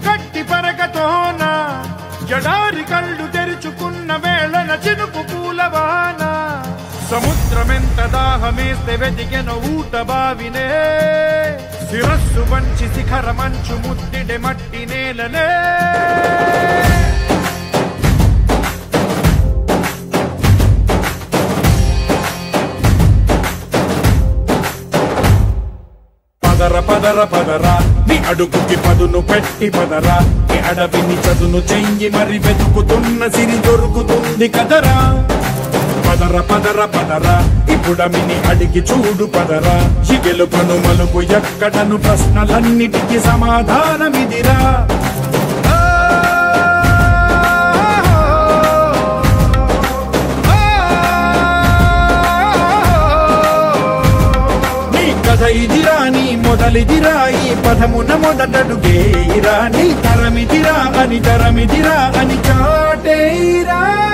గట్టి పరగతోన జడారి కళ్ళు తెరుచుకున్న వేళన చినుకు పూలవాన సముద్రమెంత దాహమేస్తే వెతికెను ఊట బావినే శిరస్సు వంచి శిఖర మంచు ముద్దిడే మట్టి నేలనే పదర పదర పదరా నీ అడుగుకి పదును పెట్టి పదరా నీ అడవిని చదును చెయ్యి మరి వెతుకుతున్న సిరి దొరుకుతుంది కదరా పదర పదర పదరా ఇప్పుడమిని అడిగి చూడు పదరా ఈ గెలుపను మలుపు ఎక్కడను ప్రశ్నలన్నిటికీ సమాధానమిదిరా ఇదిరా నీ మొదలిదిరా ఈ పదమున మొదటడుగేరా నీ తరమిదిరా అని చాటేరా